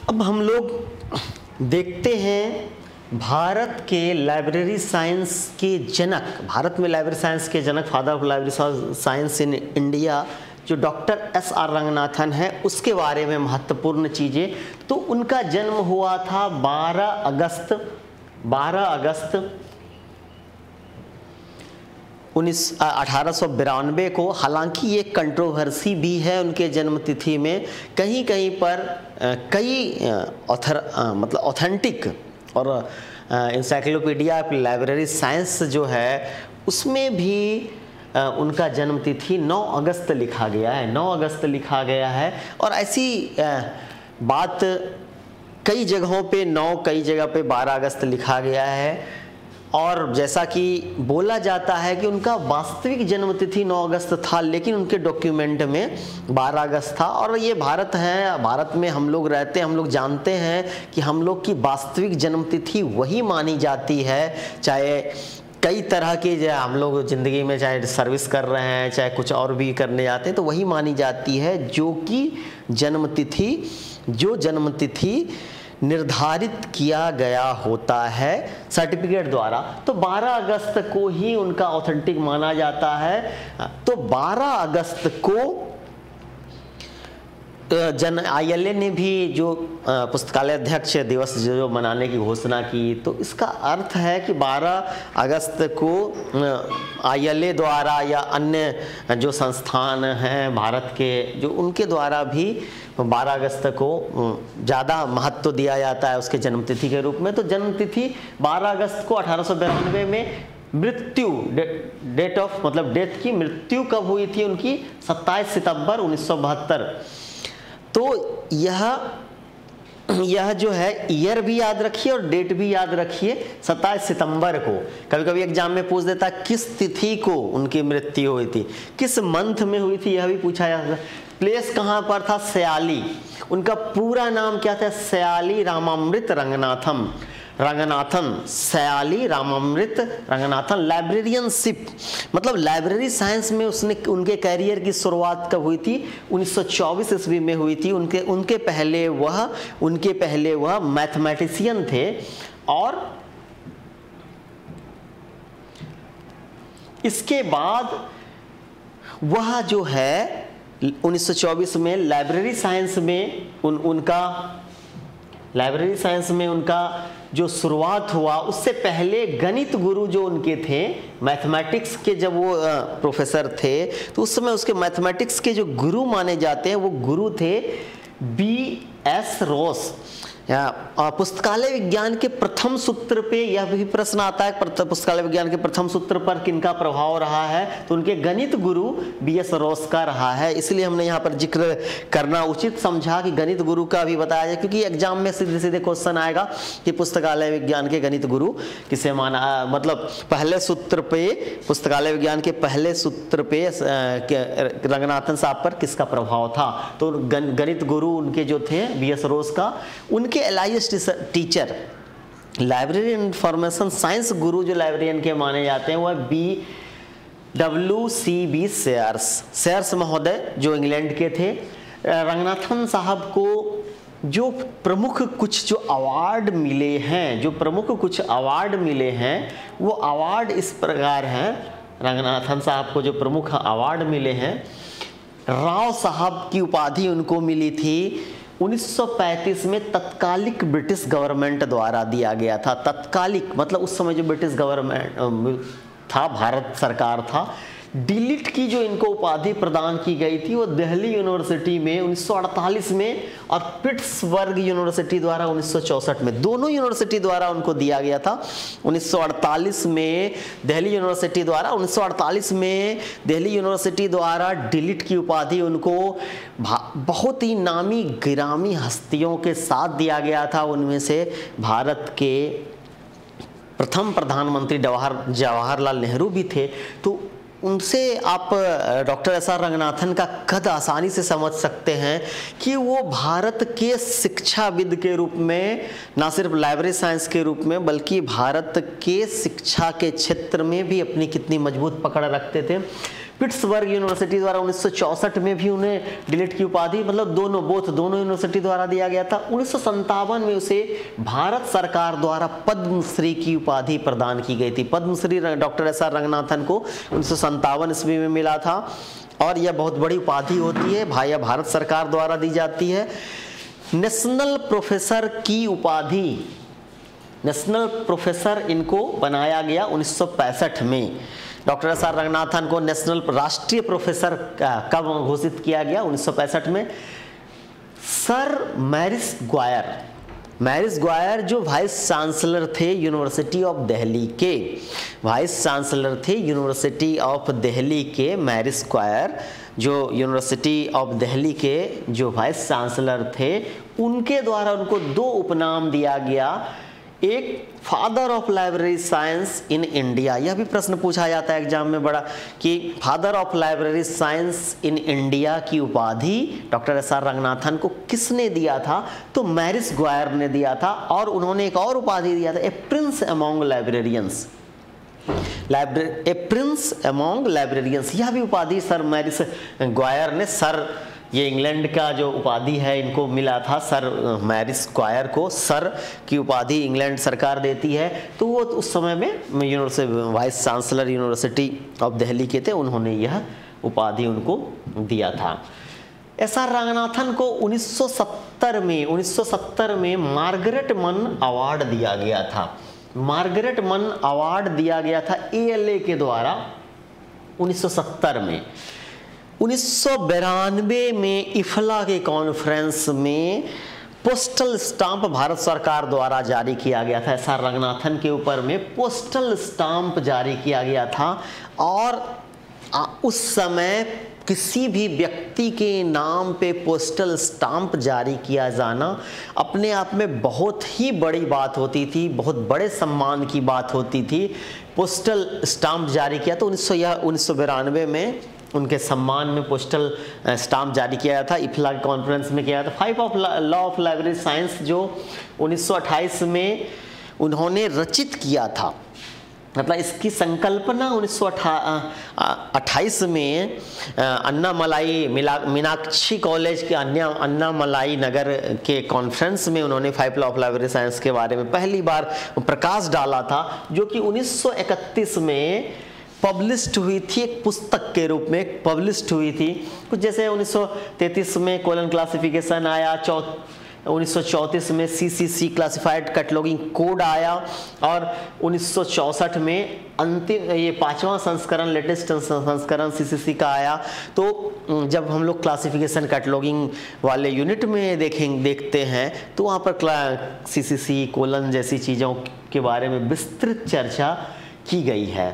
अब हम लोग देखते हैं भारत के लाइब्रेरी साइंस के जनक, भारत में लाइब्रेरी साइंस के जनक, father of library science in India, जो डॉक्टर एस.आर. रंगनाथन है, उसके बारे में महत्वपूर्ण चीज़ें। तो उनका जन्म हुआ था 12 अगस्त 1892 को। हालांकि ये कंट्रोवर्सी भी है उनके जन्म तिथि में, कहीं कहीं पर कई मतलब ऑथेंटिक और इंसाइक्लोपीडिया लाइब्रेरी साइंस जो है उसमें भी उनका जन्म तिथि 9 अगस्त लिखा गया है, 9 अगस्त लिखा गया है। और ऐसी बात कई जगहों पे 9, कई जगह पे 12 अगस्त लिखा गया है। और जैसा कि बोला जाता है कि उनका वास्तविक जन्म तिथि 9 अगस्त था, लेकिन उनके डॉक्यूमेंट में 12 अगस्त था। और ये भारत है, भारत में हम लोग रहते हैं, हम लोग जानते हैं कि हम लोग की वास्तविक जन्म तिथि वही मानी जाती है, चाहे कई तरह के जो हम लोग ज़िंदगी में चाहे सर्विस कर रहे हैं, चाहे कुछ और भी करने जाते हैं, तो वही मानी जाती है जो जन्म तिथि निर्धारित किया गया होता है सर्टिफिकेट द्वारा। तो 12 अगस्त को ही उनका ऑथेंटिक माना जाता है। तो 12 अगस्त को ILA ने भी जो पुस्तकालय अध्यक्ष दिवस जो मनाने की घोषणा की, तो इसका अर्थ है कि 12 अगस्त को ILA द्वारा या अन्य जो संस्थान हैं भारत के, जो उनके द्वारा भी 12 अगस्त को ज़्यादा महत्व दिया जाता है उसके जन्मतिथि के रूप में। तो जन्मतिथि 12 अगस्त को 1892 में, मृत्यु डेट ऑफ मतलब डेथ की मृत्यु कब हुई थी उनकी, 27 सितंबर 1972। तो यह जो है ईयर भी याद रखिए और डेट भी याद रखिए, 27 सितंबर को। कभी कभी एग्जाम में पूछ देता किस तिथि को उनकी मृत्यु हुई थी, किस मंथ में हुई थी, यह भी पूछा जाता। प्लेस कहाँ पर था, सयाली। उनका पूरा नाम क्या था, सयाली रामामृत रंगनाथन, सयाली रामामृत रंगनाथन। लाइब्रेरियनशिप मतलब लाइब्रेरी साइंस में उनके कैरियर की शुरुआत कब हुई थी, 1924 ईस्वी में हुई थी। उनके पहले वह मैथमेटिशियन थे। और इसके बाद वह जो है 1924 में लाइब्रेरी साइंस में उनका जो शुरुआत हुआ, उससे पहले गणित गुरु जो उनके थे, मैथमेटिक्स के जब वो प्रोफेसर थे, तो उस समय उसके मैथमेटिक्स के जो गुरु माने जाते हैं वो गुरु थे B.S. रोस। पुस्तकालय विज्ञान के प्रथम सूत्र पे यह भी प्रश्न आता है, पुस्तकालय विज्ञान के प्रथम सूत्र पर किनका प्रभाव रहा है, तो उनके गणित गुरु B.S. रोस का रहा है। इसलिए हमने यहाँ पर जिक्र करना उचित समझा कि गणित गुरु का भी बताया जाए, क्योंकि एग्जाम में सीधे सीधे क्वेश्चन आएगा कि पुस्तकालय विज्ञान के गणित गुरु किसे माना, मतलब पहले सूत्र पे, पुस्तकालय विज्ञान के पहले सूत्र पे रंगनाथन साहब पर किसका प्रभाव था। तो गणित गुरु उनके जो थे B.S. रोस का, उनके एलाइस्ट teacher, library information science guru जो लाइब्रेरियन के माने जाते हैं, वह B.W.C.B. सेयर्स महोदय जो इंग्लैंड के थे। रंगनाथन साहब को जो प्रमुख कुछ अवार्ड मिले हैं, वो अवार्ड इस प्रकार हैं। रंगनाथन साहब को जो प्रमुख अवार्ड मिले हैं, राव साहब की उपाधि उनको मिली थी 1935 में, तत्कालिक ब्रिटिश गवर्नमेंट द्वारा दिया गया था। तत्कालिक मतलब उस समय जो ब्रिटिश गवर्नमेंट था, भारत सरकार था, डिलीट की जो इनको उपाधि प्रदान की गई थी वो दिल्ली यूनिवर्सिटी में 1948 में और पिट्सबर्ग यूनिवर्सिटी द्वारा 1964 में, दोनों यूनिवर्सिटी द्वारा उनको दिया गया था। 1948 में दिल्ली यूनिवर्सिटी द्वारा, 1948 में दिल्ली यूनिवर्सिटी द्वारा डिलीट की उपाधि उनको बहुत ही नामी गिरामी हस्तियों के साथ दिया गया था। उनमें से भारत के प्रथम प्रधानमंत्री जवाहरलाल नेहरू भी थे। तो उनसे आप डॉक्टर एस.आर. रंगनाथन का कद आसानी से समझ सकते हैं कि वो भारत के शिक्षाविद के रूप में, ना सिर्फ लाइब्रेरी साइंस के रूप में, बल्कि भारत के शिक्षा के क्षेत्र में भी अपनी कितनी मजबूत पकड़ रखते थे। पिट्सबर्ग यूनिवर्सिटी द्वारा 1964 में भी उन्हें डिलीट की उपाधि, मतलब दोनों यूनिवर्सिटी द्वारा दिया गया था। 1957 में उसे भारत सरकार द्वारा पद्मश्री की उपाधि प्रदान की गई थी। Padmashri doctor S R. रंगनाथन को 1957 ईस्वी में मिला था और यह बहुत बड़ी उपाधि होती है, यह भारत सरकार द्वारा दी जाती है। नेशनल प्रोफेसर की उपाधि, नेशनल प्रोफेसर इनको बनाया गया 1965 में। Doctor S R. रंगनाथन को नेशनल राष्ट्रीय प्रोफेसर कब घोषित किया गया? 1965 में। सर मैरिस ग्वायर जो वाइस चांसलर थे यूनिवर्सिटी ऑफ दिल्ली के, वाइस चांसलर थे यूनिवर्सिटी ऑफ दिल्ली के मैरिस ग्वायर, जो यूनिवर्सिटी ऑफ दिल्ली के जो वाइस चांसलर थे, उनके द्वारा उनको 2 उपनाम दिया गया। एक father of library science in India, यह भी प्रश्न पूछा जाता है एग्जाम में बड़ा कि father of library science in India की उपाधि डॉक्टर एस.आर. रंगनाथन को किसने दिया था? तो मैरिस ग्वायर ने दिया था। और उन्होंने एक और उपाधि दिया था, a prince among librarians, a prince among librarians. यह भी उपाधि सर मैरिस ग्वायर ने, सर ये इंग्लैंड का जो उपाधि है इनको मिला था, सर मैरिस ग्वायर को सर की उपाधि इंग्लैंड सरकार देती है। तो वो उस समय में university vice chancellor university of Delhi के थे, उन्होंने यह उपाधि उनको दिया था। एस.आर. रंगनाथन को 1970 में मार्गरेट मन अवार्ड दिया गया था। मार्गरेट मन अवार्ड दिया गया था ALA के द्वारा 1970 में। 1992 में इफला के कॉन्फ्रेंस में पोस्टल स्टाम्प भारत सरकार द्वारा जारी किया गया था। एस.आर. रंगनाथन के ऊपर में पोस्टल स्टाम्प जारी किया गया था और उस समय किसी भी व्यक्ति के नाम पे पोस्टल स्टाम्प जारी किया जाना अपने आप में बहुत ही बड़ी बात होती थी, बहुत बड़े सम्मान की बात होती थी। पोस्टल स्टाम्प जारी किया तो 1992 में उनके सम्मान में पोस्टल स्टाम्प जारी किया गया था। इफला कॉन्फ्रेंस में किया था। 5 of law of library science जो 1928 में उन्होंने रचित किया था, मतलब इसकी संकल्पना 1928 में अन्नामलाई मीनाक्षी कॉलेज के अन्नामलाई नगर के कॉन्फ्रेंस में उन्होंने 5 लॉ ऑफ लाइब्रेरी साइंस के बारे में पहली बार प्रकाश डाला था, जो कि 1931 में पब्लिश्ड हुई थी, एक पुस्तक के रूप में पब्लिश्ड हुई थी। कुछ जैसे 1933 में कोलन क्लासिफिकेशन आया, 1934 में CCC क्लासिफाइड कैटलॉगिंग कोड आया और 1964 में अंतिम ये 5वां संस्करण, लेटेस्ट संस्करण CCC का आया। तो जब हम लोग क्लासिफिकेशन कैटलॉगिंग वाले यूनिट में देखते हैं तो वहाँ पर CCC कोलन जैसी चीज़ों के बारे में विस्तृत चर्चा की गई है।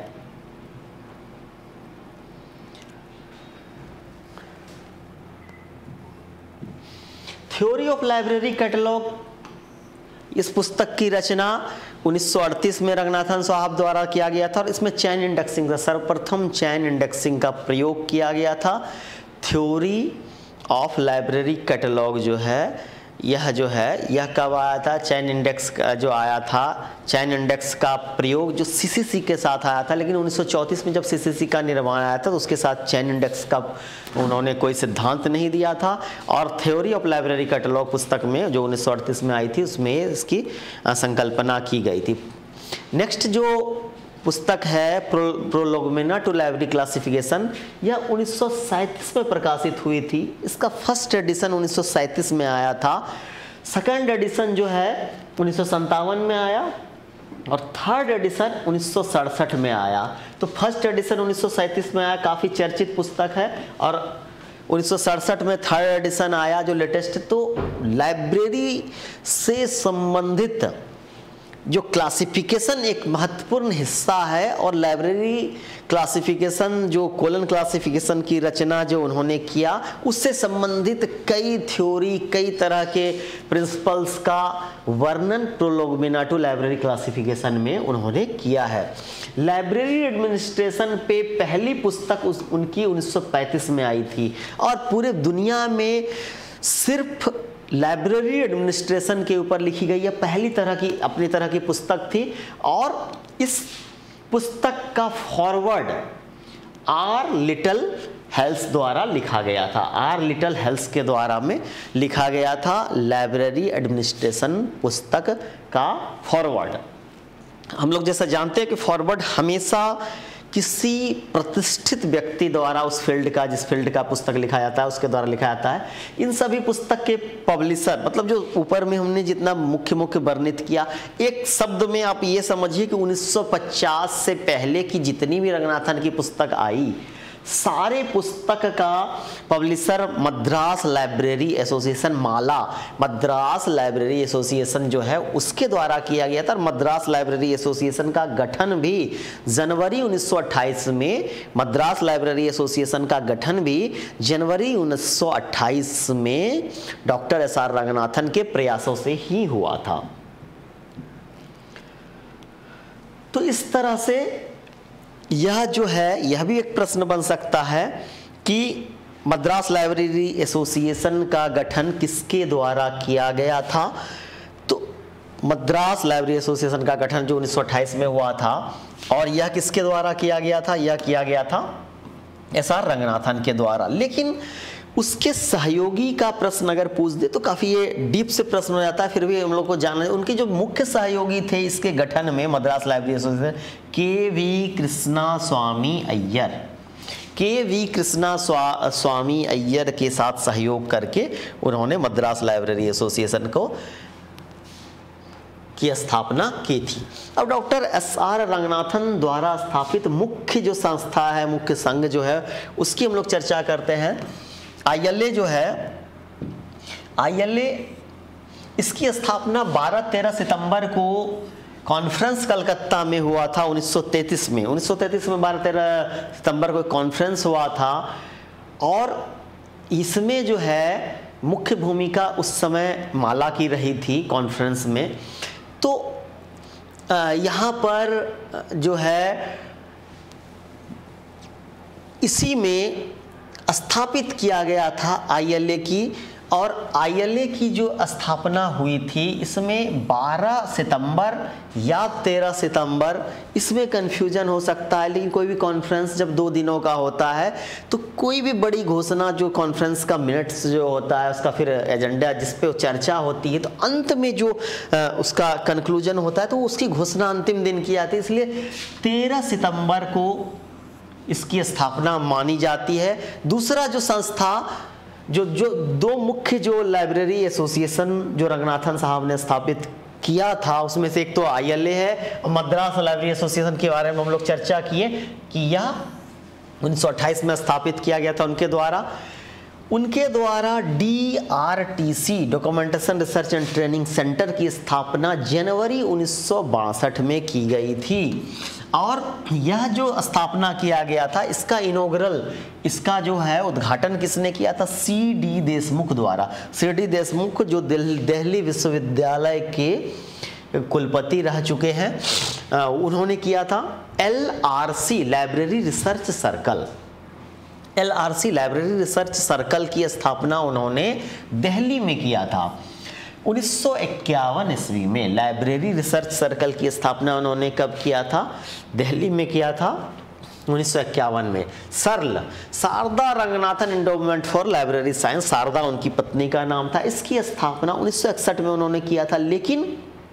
थ्योरी ऑफ लाइब्रेरी कैटलॉग, इस पुस्तक की रचना 1938 में रंगनाथन साहब द्वारा किया गया था और इसमें चैन इंडेक्सिंग का सर्वप्रथम चैन इंडेक्सिंग का प्रयोग किया गया था। थ्योरी ऑफ लाइब्रेरी कैटलॉग जो है यह कब आया था? चैन इंडेक्स का जो आया था, चैन इंडेक्स का प्रयोग जो CCC के साथ आया था, लेकिन 1934 में जब CCC का निर्माण आया था तो उसके साथ चैन इंडेक्स का उन्होंने कोई सिद्धांत नहीं दिया था। और थ्योरी ऑफ लाइब्रेरी कैटलॉग पुस्तक में जो 1938 में आई थी उसमें इसकी संकल्पना की गई थी। नेक्स्ट जो पुस्तक है प्रोलोगोमेना टू लाइब्रेरी क्लासिफिकेशन, यह 1937 में प्रकाशित हुई थी। इसका फर्स्ट एडिशन 1937 में आया था, सेकंड एडिशन जो है 1957 में आया और थर्ड एडिशन 1967 में आया। तो फर्स्ट एडिशन 1937 में आया, काफ़ी चर्चित पुस्तक है, और 1967 में थर्ड एडिशन आया जो लेटेस्ट। तो लाइब्रेरी से संबंधित जो क्लासिफिकेशन एक महत्वपूर्ण हिस्सा है और लाइब्रेरी क्लासिफिकेशन जो कोलन क्लासिफिकेशन की रचना जो उन्होंने किया उससे संबंधित कई थ्योरी, कई तरह के प्रिंसिपल्स का वर्णन प्रोलोगोमेना टू लाइब्रेरी क्लासिफिकेशन में उन्होंने किया है। लाइब्रेरी एडमिनिस्ट्रेशन पे पहली पुस्तक उनकी 1935 में आई थी और पूरे दुनिया में सिर्फ लाइब्रेरी एडमिनिस्ट्रेशन के ऊपर लिखी गई है पहली तरह की अपनी तरह की पुस्तक थी। और इस पुस्तक का फॉरवर्ड आर लिटल हेल्स द्वारा लिखा गया था। आर लिटल हेल्स के द्वारा में लिखा गया था लाइब्रेरी एडमिनिस्ट्रेशन पुस्तक का फॉरवर्ड। हम लोग जैसा जानते हैं कि फॉरवर्ड हमेशा किसी प्रतिष्ठित व्यक्ति द्वारा उस फील्ड का, जिस फील्ड का पुस्तक लिखा जाता है उसके द्वारा लिखा जाता है। इन सभी पुस्तक के पब्लिशर, मतलब जो ऊपर में हमने जितना मुख्य मुख्य वर्णित किया, एक शब्द में आप ये समझिए कि 1950 से पहले की जितनी भी रंगनाथन की पुस्तक आई, सारे पुस्तक का पब्लिशर मद्रास लाइब्रेरी एसोसिएशन, माला मद्रास लाइब्रेरी एसोसिएशन जो है उसके द्वारा किया गया था। मद्रास लाइब्रेरी एसोसिएशन का गठन भी जनवरी 1928 में, मद्रास लाइब्रेरी एसोसिएशन का गठन भी जनवरी 1928 में डॉक्टर एस.आर. रंगनाथन के प्रयासों से ही हुआ था। तो इस तरह से यह जो है, यह भी एक प्रश्न बन सकता है कि मद्रास लाइब्रेरी एसोसिएशन का गठन किसके द्वारा किया गया था। तो मद्रास लाइब्रेरी एसोसिएशन का गठन जो 1928 में हुआ था, और यह किसके द्वारा किया गया था, यह किया गया था एस.आर. रंगनाथन के द्वारा। लेकिन उसके सहयोगी का प्रश्न अगर पूछ दे तो काफ़ी ये डीप से प्रश्न हो जाता है। फिर भी हम लोग को जानना है उनके जो मुख्य सहयोगी थे इसके गठन में Madras library association, K V. Krishnaswami Ayyar, K V. Krishnaswami Ayyar के साथ सहयोग करके उन्होंने मद्रास लाइब्रेरी एसोसिएशन को की स्थापना की थी। अब डॉक्टर एस.आर. रंगनाथन द्वारा स्थापित मुख्य जो संस्था है, मुख्य संघ जो है, उसकी हम लोग चर्चा करते हैं। ILA जो है, ILA इसकी स्थापना 12-13 सितंबर को कॉन्फ्रेंस कलकत्ता में हुआ था 1933 में। 1933 में 12-13 सितंबर को कॉन्फ्रेंस हुआ था, और इसमें जो है मुख्य भूमिका उस समय माला की रही थी कॉन्फ्रेंस में। तो यहाँ पर जो है इसी में स्थापित किया गया था ILA की, और ILA की जो स्थापना हुई थी इसमें 12 सितंबर या 13 सितंबर, इसमें कन्फ्यूजन हो सकता है। लेकिन कोई भी कॉन्फ्रेंस जब 2 दिनों का होता है तो कोई भी बड़ी घोषणा, जो कॉन्फ्रेंस का मिनट्स जो होता है उसका फिर एजेंडा जिस पे चर्चा होती है, तो अंत में जो उसका कंक्लूजन होता है तो उसकी घोषणा अंतिम दिन की जाती है। इसलिए 13 सितंबर को इसकी स्थापना मानी जाती है। दूसरा जो संस्था, जो 2 मुख्य जो लाइब्रेरी एसोसिएशन जो रंगनाथन साहब ने स्थापित किया था, उसमें से एक तो ILA है, और मद्रास लाइब्रेरी एसोसिएशन के बारे में हम लोग चर्चा किए कि यह 1928 में स्थापित किया गया था उनके द्वारा। उनके द्वारा DRTC documentation research and training centre की स्थापना जनवरी 1962 में की गई थी। और यह जो स्थापना किया गया था, इसका इनॉग्रल, इसका जो है उद्घाटन किसने किया था, C.D. देशमुख द्वारा। C.D. देशमुख जो दिल्ली विश्वविद्यालय के कुलपति रह चुके हैं, उन्होंने किया था। LRC library research circle, LRC library research circle की स्थापना उन्होंने दिल्ली में किया था 1951 ईस्वी में। लाइब्रेरी रिसर्च सर्कल की स्थापना उन्होंने कब किया था, दिल्ली में किया था 1951 में। Sarada Ranganathan endowment for library science, Sarada उनकी पत्नी का नाम था। इसकी स्थापना 1961 में उन्होंने किया था, लेकिन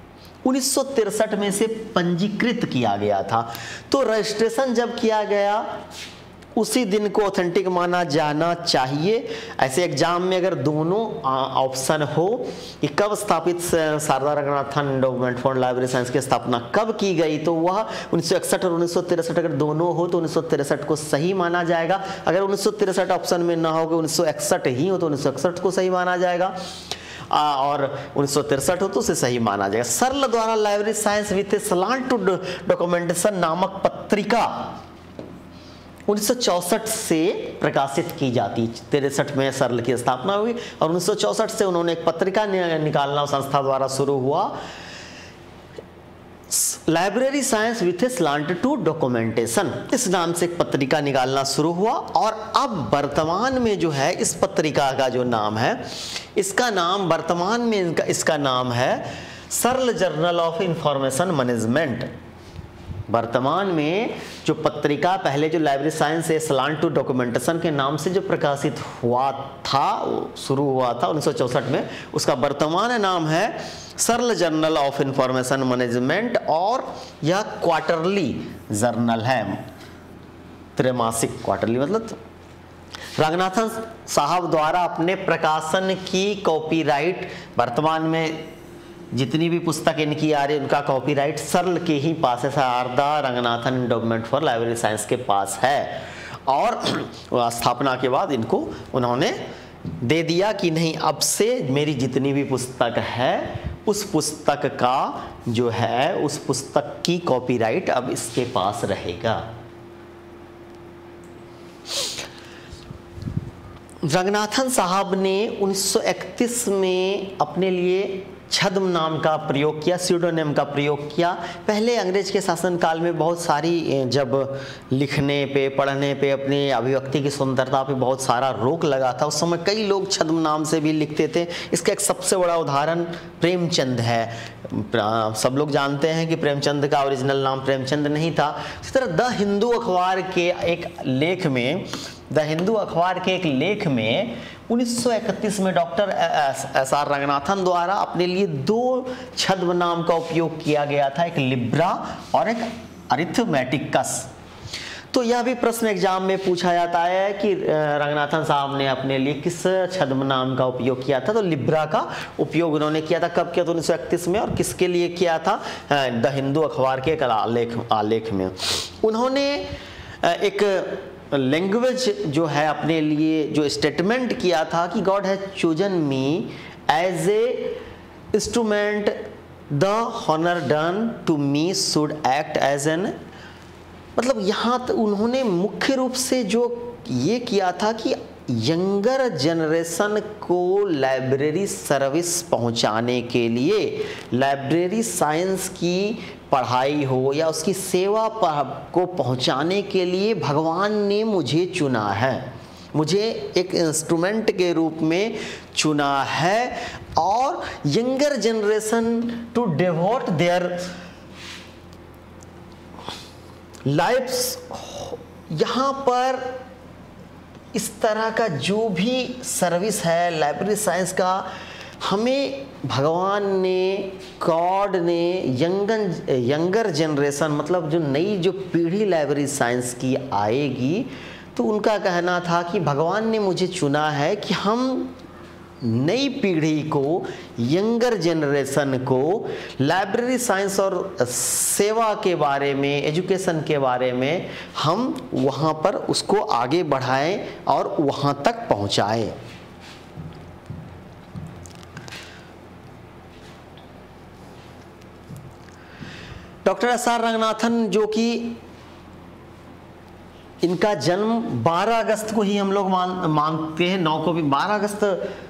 1963 में से पंजीकृत किया गया था। तो रजिस्ट्रेशन जब किया गया उसी दिन को ऑथेंटिक माना जाना चाहिए। ऐसे एग्जाम में अगर दोनों ऑप्शन हो कि कब स्थापित Sarada Ranganathan endowment for library science की स्थापना कब की गई, तो वह 1961 और 1963 अगर दोनों हो तो 1963 को सही माना जाएगा। अगर 1963 ऑप्शन में ना हो कि 1961 ही हो तो 1961 को सही माना जाएगा, और 1963 हो तो उसे सही माना जाएगा। सर्ल द्वारा library science with slant to documentation नामक पत्रिका 1964 से प्रकाशित की जाती। 63 में सर्ल की स्थापना हुई और 1964 से उन्होंने एक पत्रिका निकालना संस्था द्वारा शुरू हुआ, library science with slant to documentation, इस नाम से एक पत्रिका निकालना शुरू हुआ। और अब वर्तमान में जो है इस पत्रिका का जो नाम है, इसका नाम वर्तमान में इसका नाम है सर्ल जर्नल ऑफ इंफॉर्मेशन मैनेजमेंट, वर्तमान में जो पत्रिका पहले जो library science a slant to documentation के नाम से जो प्रकाशित हुआ था, शुरू हुआ था 1964 में, उसका वर्तमान नाम है सरल जर्नल ऑफ इंफॉर्मेशन मैनेजमेंट, और यह क्वार्टरली जर्नल है, त्रैमासिक, क्वार्टरली मतलब। रंगनाथन साहब द्वारा अपने प्रकाशन की कॉपीराइट, वर्तमान में जितनी भी पुस्तक इनकी आ रही है उनका कॉपीराइट सरल के ही पास है, Sarada Ranganathan endowment for library science के पास है। और स्थापना के बाद इनको उन्होंने दे दिया कि नहीं, अब से मेरी जितनी भी पुस्तक है उस पुस्तक का जो है, उस पुस्तक की कॉपीराइट अब इसके पास रहेगा। रंगनाथन साहब ने 1931 में अपने लिए छद्म नाम का प्रयोग किया, स्यूडोनेम का प्रयोग किया। पहले अंग्रेज के शासनकाल में बहुत सारी, जब लिखने पे, पढ़ने पे, अपनी अभिव्यक्ति की सुंदरता पे बहुत सारा रोक लगा था, उस समय कई लोग छद्म नाम से भी लिखते थे। इसका एक सबसे बड़ा उदाहरण प्रेमचंद है। सब लोग जानते हैं कि प्रेमचंद का ओरिजिनल नाम प्रेमचंद नहीं था। इसी तरह द हिंदू अखबार के एक लेख में, द हिंदू अखबार के एक लेख में 1931 में डॉक्टर एस.आर. रंगनाथन द्वारा अपने लिए 2 छद्म नाम का उपयोग किया गया था, एक लिब्रा और एक अरिथमेटिकस। तो यह भी प्रश्न एग्जाम में पूछा जाता है कि रंगनाथन साहब ने अपने लिए किस छद्म नाम का उपयोग किया था। तो लिब्रा का उपयोग उन्होंने किया था। कब किया था? 1931 में। और किसके लिए किया था? द हिंदू अखबार के एक आलेख में। उन्होंने एक लैंग्वेज जो है अपने लिए जो स्टेटमेंट किया था कि God has chosen me as a instrument, the honour done to me should act as an, मतलब यहाँ उन्होंने मुख्य रूप से जो ये किया था कि यंगर जनरेशन को लाइब्रेरी सर्विस पहुंचाने के लिए, लाइब्रेरी साइंस की पढ़ाई हो या उसकी सेवा को पहुंचाने के लिए भगवान ने मुझे चुना है, मुझे एक इंस्ट्रूमेंट के रूप में चुना है। और younger generation to devote their lives, यहाँ पर इस तरह का जो भी सर्विस है लाइब्रेरी साइंस का, हमें भगवान ने, गॉड ने यंगर जनरेशन, मतलब जो नई जो पीढ़ी लाइब्रेरी साइंस की आएगी, तो उनका कहना था कि भगवान ने मुझे चुना है कि हम नई पीढ़ी को, यंगर जनरेशन को लाइब्रेरी साइंस और सेवा के बारे में, एजुकेशन के बारे में हम वहाँ पर उसको आगे बढ़ाएं और वहाँ तक पहुँचाएं। Doctor S R. रंगनाथन, जो कि इनका जन्म 12 अगस्त को ही हम लोग मानते हैं, 9 को भी 12 अगस्त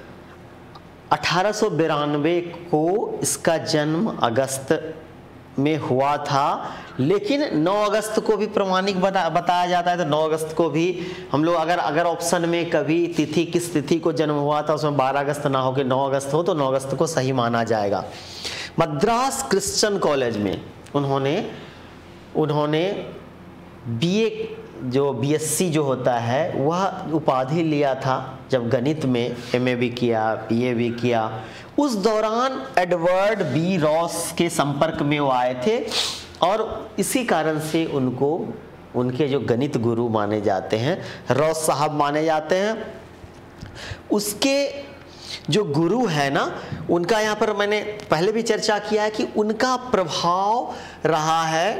1892 को इसका जन्म अगस्त में हुआ था। लेकिन 9 अगस्त को भी प्रमाणिक बताया जाता है। तो 9 अगस्त को भी हम लोग अगर ऑप्शन में कभी तिथि, किस तिथि को जन्म हुआ था, उसमें 12 अगस्त ना हो के 9 अगस्त हो, तो 9 अगस्त को सही माना जाएगा। मद्रास क्रिश्चियन कॉलेज में उन्होंने बीए, जो बीएससी जो होता है, वह उपाधि लिया था। जब गणित में एमए भी किया, बीए भी किया, उस दौरान एडवर्ड बी रॉस के संपर्क में वो आए थे और इसी कारण से उनको, उनके जो गणित गुरु माने जाते हैं, रॉस साहब माने जाते हैं। उसके जो गुरु है ना, उनका यहाँ पर मैंने पहले भी चर्चा किया है कि उनका प्रभाव रहा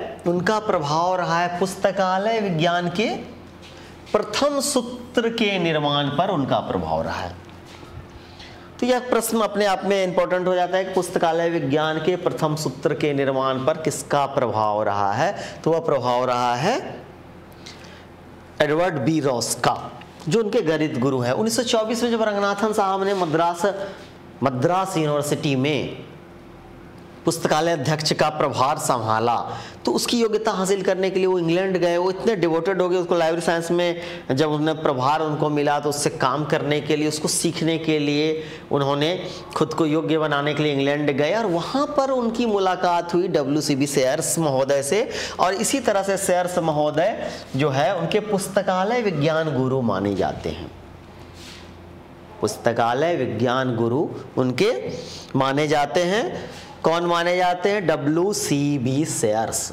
है पुस्तकालय विज्ञान के प्रथम सूत्र के निर्माण पर उनका प्रभाव रहा है। तो यह प्रश्न अपने आप में इंपॉर्टेंट हो जाता है कि पुस्तकालय विज्ञान के प्रथम सूत्र के निर्माण पर किसका प्रभाव रहा है? तो वह प्रभाव रहा है एडवर्ड बी रॉस का, जो उनके गणित गुरु हैं। 1924 में जब रंगनाथन साहब ने मद्रास यूनिवर्सिटी में पुस्तकालय अध्यक्ष का प्रभार संभाला। तो उसकी योग्यता हासिल करने के लिए वो इंग्लैंड गए। वो इतने डिवोटेड हो गए, उसको लाइब्रेरी साइंस में जब उन्हें प्रभार उनको मिला तो उससे काम करने के लिए, उसको सीखने के लिए उन्होंने खुद को योग्य बनाने के लिए इंग्लैंड गए और वहाँ पर उनकी मुलाकात हुई WCB सेयर्स महोदय से। और इसी तरह से सेयर्स महोदय जो है उनके पुस्तकालय विज्ञान गुरु माने जाते हैं। पुस्तकालय विज्ञान गुरु उनके माने जाते हैं। कौन माने जाते हैं? WCB Sayers.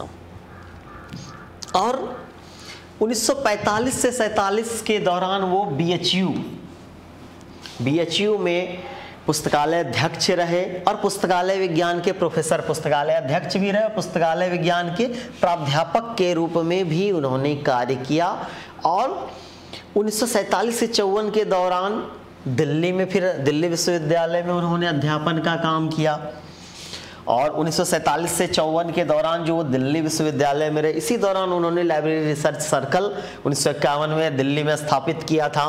और 1945 से 47 के दौरान वो BHU में पुस्तकालय अध्यक्ष रहे और पुस्तकालय विज्ञान के प्रोफेसर, पुस्तकालय अध्यक्ष भी रहे, पुस्तकालय विज्ञान के प्राध्यापक के रूप में भी उन्होंने कार्य किया। और 1947 से 54 के दौरान दिल्ली में, फिर दिल्ली विश्वविद्यालय में उन्होंने अध्यापन का काम किया। और 1947 से 54 के दौरान जो दिल्ली विश्वविद्यालय में रहे, इसी दौरान उन्होंने लाइब्रेरी रिसर्च सर्कल 1951 में दिल्ली में स्थापित किया था।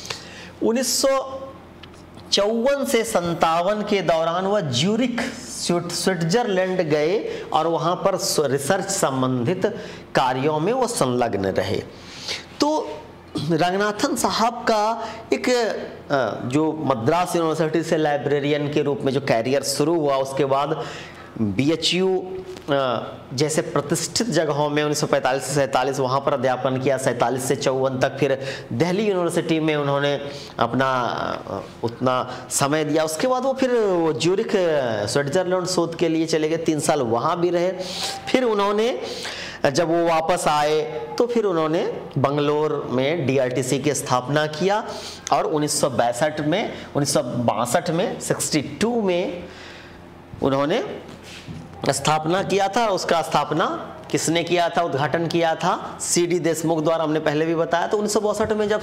1954 से 57 के दौरान वह ज्यूरिख स्विट्जरलैंड गए और वहाँ पर रिसर्च संबंधित कार्यों में वो संलग्न रहे। तो रंगनाथन साहब का एक जो मद्रास यूनिवर्सिटी से लाइब्रेरियन के रूप में जो कैरियर शुरू हुआ, उसके बाद BHU जैसे प्रतिष्ठित जगहों में 1945 से 47 वहाँ पर अध्यापन किया, 47 से 54 तक। फिर दिल्ली यूनिवर्सिटी में उन्होंने अपना उतना समय दिया। उसके बाद वो फिर ज्यूरिख स्विट्जरलैंड शोध के लिए चले गए, 3 साल वहाँ भी रहे। फिर उन्होंने जब वो वापस आए तो फिर उन्होंने बंगलोर में DRTC की स्थापना किया और 1962 में 62 में उन्होंने स्थापना किया था। उसका स्थापना किसने किया था? उद्घाटन किया था CD देशमुख द्वारा, हमने पहले भी बताया। तो 1962 में जब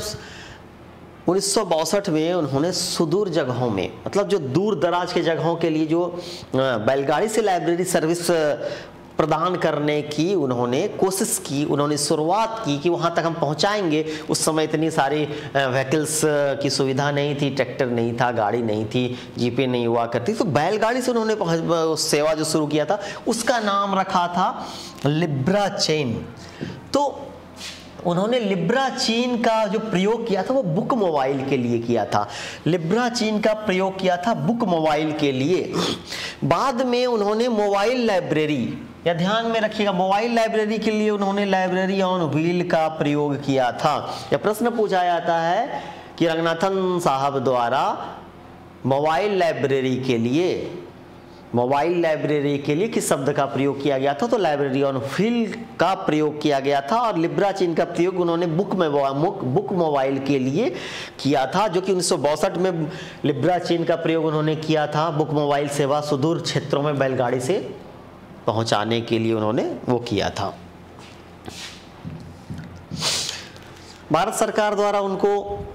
1962 में उन्होंने सुदूर जगहों में, मतलब जो दूर दराज के जगहों के लिए जो बैलगाड़ी से लाइब्रेरी सर्विस प्रदान करने की उन्होंने कोशिश की, उन्होंने शुरुआत की कि वहाँ तक हम पहुँचाएंगे। उस समय इतनी सारी व्हीकल्स की सुविधा नहीं थी, ट्रैक्टर नहीं था, गाड़ी नहीं थी, जीपें नहीं हुआ करती। तो बैलगाड़ी से उन्होंने सेवा जो शुरू किया था उसका नाम रखा था लिब्रा चेन। तो उन्होंने लिब्रा चेन का जो प्रयोग किया था वो बुक मोबाइल के लिए किया था। लिब्रा चेन का प्रयोग किया था बुक मोबाइल के लिए। बाद में उन्होंने मोबाइल लाइब्रेरी, या ध्यान में रखिएगा, मोबाइल लाइब्रेरी के लिए उन्होंने लाइब्रेरी ऑन व्हील का प्रयोग किया था। यह प्रश्न पूछा जाता है कि रंगनाथन साहब द्वारा मोबाइल लाइब्रेरी के लिए किस शब्द का प्रयोग किया गया था? तो लाइब्रेरी ऑन व्हील का प्रयोग किया गया था। और लिब्रा चेन का प्रयोग उन्होंने बुक मोबाइल के लिए किया था, जो कि 1962 में लिब्रा चेन का प्रयोग उन्होंने किया था बुक मोबाइल सेवा सुदूर क्षेत्रों में बैलगाड़ी से पहुंचाने के लिए उन्होंने वो किया था। भारत सरकार द्वारा उनको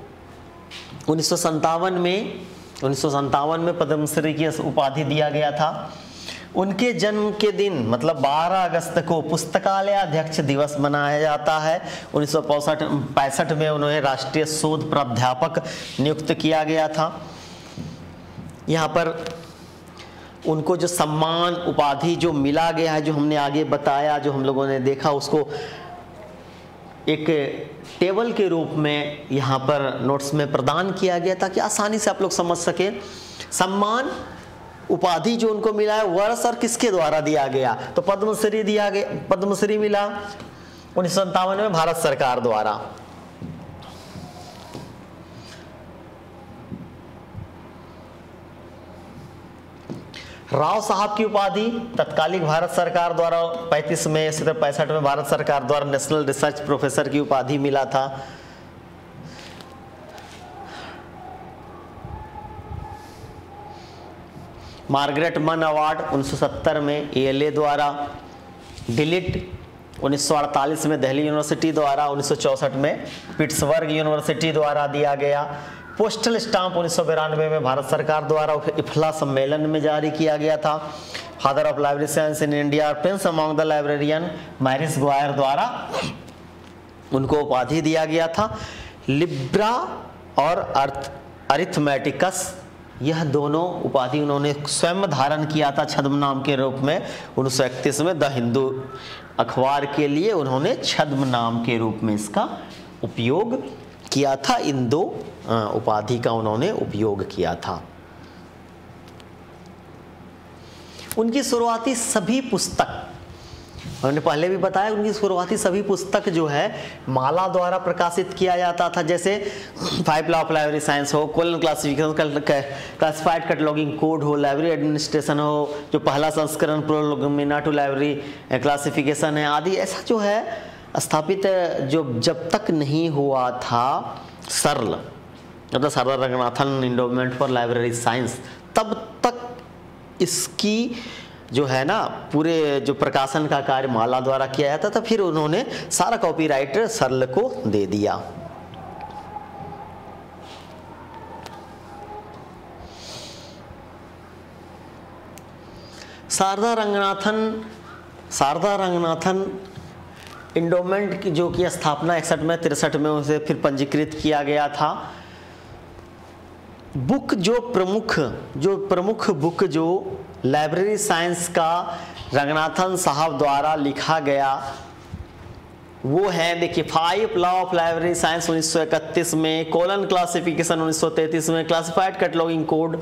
1957 में पद्मश्री की उपाधि दिया गया था। उनके जन्म के दिन मतलब 12 अगस्त को पुस्तकालय अध्यक्ष दिवस मनाया जाता है। 1965 में उन्हें राष्ट्रीय शोध प्राध्यापक नियुक्त किया गया था। यहाँ पर उनको जो सम्मान उपाधि जो मिला गया है, जो हमने आगे बताया, जो हम लोगों ने देखा, उसको एक टेबल के रूप में यहाँ पर नोट्स में प्रदान किया गया ताकि आसानी से आप लोग समझ सके। सम्मान उपाधि जो उनको मिला है वर्ष और किसके द्वारा दिया गया? तो पद्मश्री दिया गया, पद्मश्री मिला 1957 में भारत सरकार द्वारा। राव साहब की उपाधि तत्कालिक भारत सरकार द्वारा 35 में, 65 में भारत सरकार द्वारा नेशनल रिसर्च प्रोफेसर की उपाधि मिला था। मार्गरेट मन अवार्ड 1970 में ALA द्वारा, डिलिट 1948 में दिल्ली यूनिवर्सिटी द्वारा, 1964 में पिट्सबर्ग यूनिवर्सिटी द्वारा दिया गया। पोस्टल स्टाम्प 1992 में भारत सरकार द्वारा इफ्ला सम्मेलन में जारी किया गया था। Father of library science in India और prince among the librarian Maurice Gwyer द्वारा उनको उपाधि दिया गया था। लिब्रा और अरिथमेटिकस यह दोनों उपाधि उन्होंने स्वयं धारण किया था छद्म नाम के रूप में। 1931 में द हिंदू अखबार के लिए उन्होंने छद्म नाम के रूप में इसका उपयोग किया था। इन दो उपाधि का उन्होंने उपयोग किया था। उनकी शुरुआती सभी पुस्तक, मैंने पहले भी बताया, उनकी शुरुआती सभी पुस्तक जो है माला द्वारा प्रकाशित किया जाता था। जैसे 5 लॉ ऑफ लाइब्रेरी साइंस हो, colon classification, classified cataloguing code हो, लाइब्रेरी एडमिनिस्ट्रेशन हो, जो पहला संस्करण प्रोलोमिना टू लाइब्रेरी क्लासिफिकेशन है आदि, ऐसा जो है स्थापित जो जब तक नहीं हुआ था सरल, मतलब सरल Ranganathan endowment for library science, तब तक इसकी जो है ना पूरे जो प्रकाशन का कार्य माला द्वारा किया जाता था। फिर उन्होंने सारा कॉपीराइट सरल को दे दिया। शारदा रंगनाथन इंडोमेंट की जो की स्थापना 61 में 63 में उसे फिर पंजीकृत किया गया था। बुक जो प्रमुख बुक जो लाइब्रेरी साइंस का रंगनाथन साहब द्वारा लिखा गया वो है, देखिए 5 लॉ ऑफ लाइब्रेरी साइंस 1931 में, कोलन क्लासिफिकेशन 1933 में, क्लासिफाइड कैटलॉगिंग कोड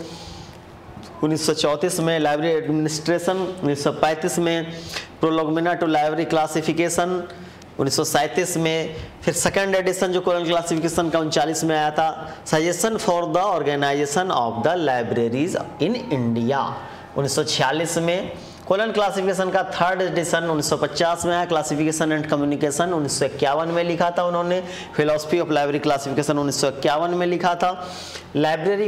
1934 में, लाइब्रेरी एडमिनिस्ट्रेशन 1935 में, प्रोलोमिना टू लाइब्रेरी क्लासिफिकेशन 1937 में, फिर सेकंड एडिशन जो कोलन क्लासिफिकेशन का 39 में आया था, suggestion for the organisation of the libraries in India 1946 में, कोलन क्लासिफिकेशन का थर्ड एडिशन 1950 में आया, क्लासिफिकेशन एंड कम्युनिकेशन 1951 में लिखा था उन्होंने, फिलॉसफी ऑफ लाइब्रेरी क्लासिफिकेशन 1951 में लिखा था, लाइब्रेरी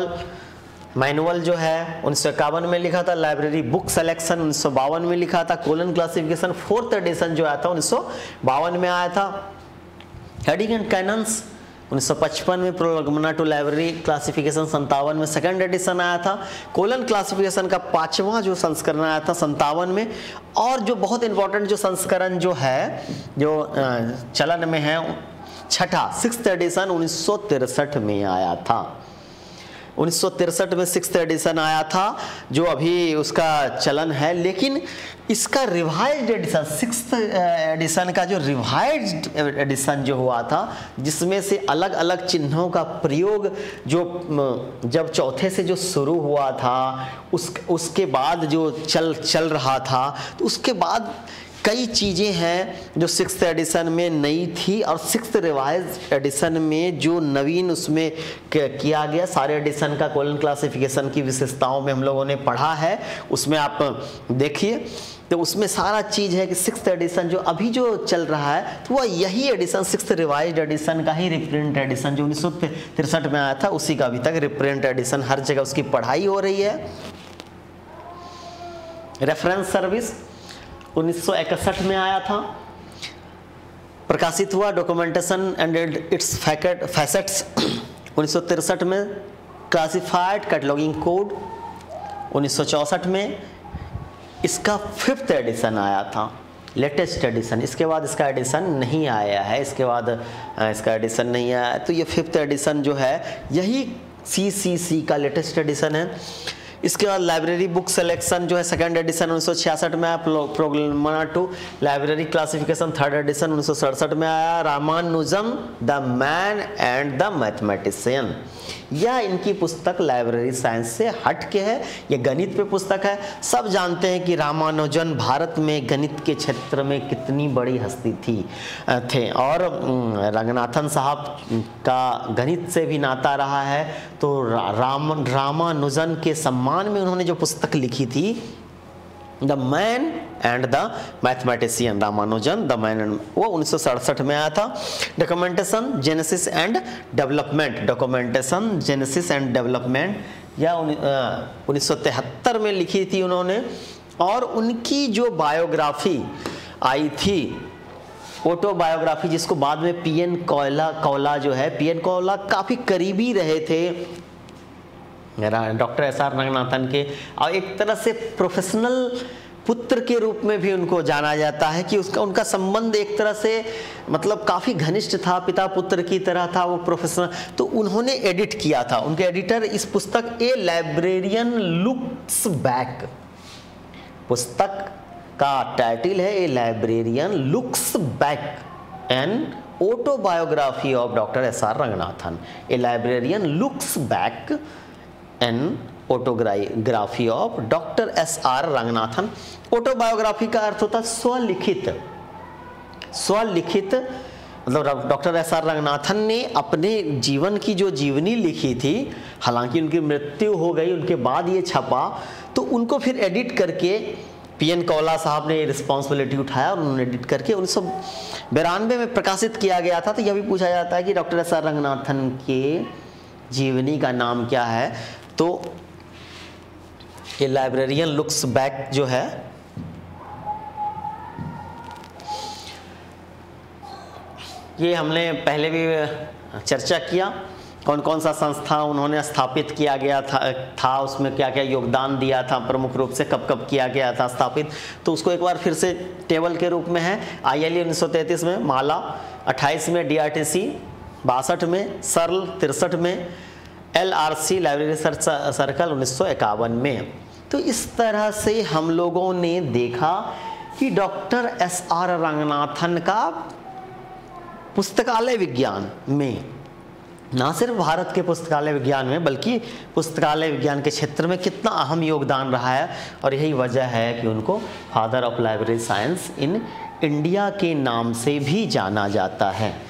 मैनुअल जो है 1951 में लिखा था, लाइब्रेरी बुक सिलेक्शन 1952 में लिखा था, कोलन क्लासिफिकेशन फोर्थ एडिशन जो आया था 1952 में आया था, हेडिंग एंड कैनन्स 1955 में, प्रोलोमिना टू लाइब्रेरी क्लासिफिकेशन 57 में सेकंड एडिशन आया था, कोलन क्लासिफिकेशन का 5वां जो संस्करण आया था 57 में, और जो बहुत इंपॉर्टेंट जो संस्करण जो है जो चलन में है छठा 6th एडिशन 1963 में आया था। 1963 में 6th एडिशन आया था जो अभी उसका चलन है, लेकिन इसका रिवाइज्ड एडिशन 6th एडिशन का जो रिवाइज्ड एडिशन जो हुआ था जिसमें से अलग अलग चिन्हों का प्रयोग जो जब चौथे से जो शुरू हुआ था उसके बाद जो चल रहा था, तो उसके बाद कई चीज़ें हैं जो 6th एडिशन में नई थी और 6th रिवाइज एडिशन में जो नवीन उसमें किया गया। सारे एडिशन का कोलन क्लासिफिकेशन की विशेषताओं में हम लोगों ने पढ़ा है, उसमें आप देखिए तो उसमें सारा चीज़ है कि 6th एडिशन जो अभी जो चल रहा है तो वह यही एडिशन 6th रिवाइज्ड एडिशन का ही रिप्रिंट एडिशन जो 1963 में आया था उसी का अभी तक रिप्रिंट एडिशन हर जगह उसकी पढ़ाई हो रही है। रेफरेंस सर्विस 1961 में आया था, प्रकाशित हुआ डॉक्यूमेंटेशन एंड इट्स फैसेट्स 1963 में, क्लासिफाइड कैटलॉगिंग कोड 1964 में, इसका 5th एडिशन आया था, लेटेस्ट एडिशन। इसके बाद इसका एडिशन नहीं आया है, इसके बाद इसका एडिशन नहीं आया है, तो ये 5th एडिशन जो है यही CCC का लेटेस्ट एडिशन है। इसके बाद लाइब्रेरी बुक सिलेक्शन जो है सेकंड एडिशन 1966 में आया, prolegomena to library classification third edition 1967 में आया, Ramanujan the man and the mathematician, यह इनकी पुस्तक लाइब्रेरी साइंस से हट के है, यह गणित पे पुस्तक है। सब जानते हैं कि रामानुजन भारत में गणित के क्षेत्र में कितनी बड़ी हस्ती थे और रंगनाथन साहब का गणित से भी नाता रहा है, तो रामानुजन के सम्मान में उन्होंने जो पुस्तक लिखी थी the man and the mathematician, Ramanujan the man and, वो 1967 में आया था। Documentation genesis and development, documentation genesis and development या 1973 में लिखी थी उन्होंने, और उनकी जो बायोग्राफी आई थी ऑटोबायोग्राफी जिसको बाद में PN कौला जो है, PN कौला काफ़ी करीबी रहे थे डॉक्टर SR रंगनाथन के और एक तरह से प्रोफेशनल पुत्र के रूप में भी उनको जाना जाता है कि उसका उनका संबंध एक तरह से मतलब काफ़ी घनिष्ठ था, पिता पुत्र की तरह था वो प्रोफेसर। तो उन्होंने एडिट किया था, उनके एडिटर इस पुस्तक ए लाइब्रेरियन लुक्स बैक, पुस्तक का टाइटल है a librarian looks back an autobiography of doctor S R. Ranganathan. A librarian looks back an autography of doctor S R. Ranganathan. Autobiography का अर्थ होता है स्वलिखित, स्वलिखित मतलब डॉक्टर एस.आर. रंगनाथन ने अपने जीवन की जो जीवनी लिखी थी, हालांकि उनकी मृत्यु हो गई उनके बाद ये छपा, तो उनको फिर एडिट करके पी.एन. कौला साहब ने रिस्पॉन्सिबिलिटी उठाया और उन्होंने एडिट करके 1992 में प्रकाशित किया गया था। तो यह भी पूछा जाता है कि डॉक्टर एस.आर. रंगनाथन के जीवनी का नाम क्या है, तो ये लाइब्रेरियन लुक्स बैक जो है ये हमने पहले भी चर्चा किया, कौन कौन सा संस्था उन्होंने स्थापित किया गया था उसमें क्या क्या योगदान दिया था, प्रमुख रूप से कब कब किया गया था स्थापित। तो उसको एक बार फिर से टेबल के रूप में है। ILE 1933 में, माला 28 में, DRTC 62 में, सर्ल 63 में, LRC लाइब्रेरी रिसर्च सर्कल 1951 में। तो इस तरह से हम लोगों ने देखा कि डॉक्टर एस.आर. रंगनाथन का पुस्तकालय विज्ञान में, ना सिर्फ भारत के पुस्तकालय विज्ञान में बल्कि पुस्तकालय विज्ञान के क्षेत्र में कितना अहम योगदान रहा है। और यही वजह है कि उनको father of library science in India के नाम से भी जाना जाता है।